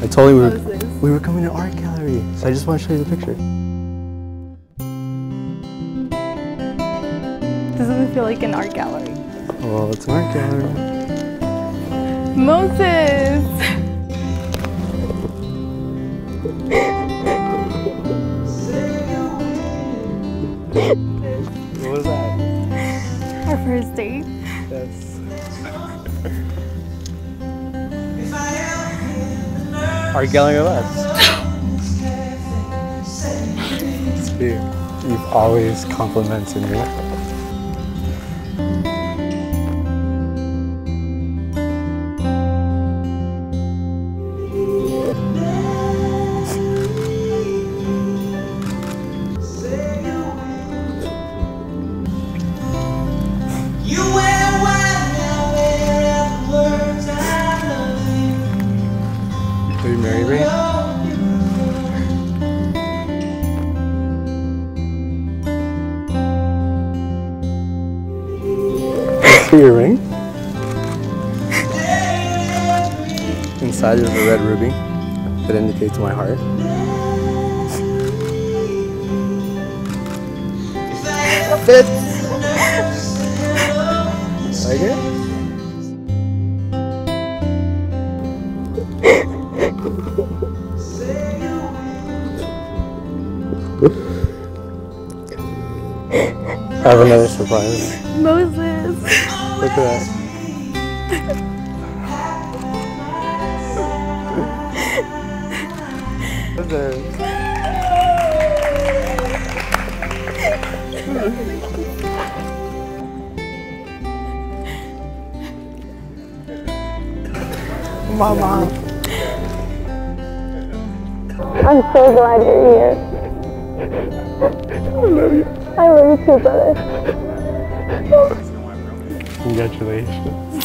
I told you we were coming to art gallery, so I just want to show you the picture. Doesn't feel like an art gallery. Well, it's an art gallery. Moses! What was that? Our first date. Yes. Art gallery of us. Dude, you've always complimented me. Will you marry me? See your ring? Inside is a red ruby that indicates my heart. Fits! Like it? I have another surprise. Moses! Look at that. What's that? Mama. I'm so glad you're here. I love you. I love you too, brother. Congratulations.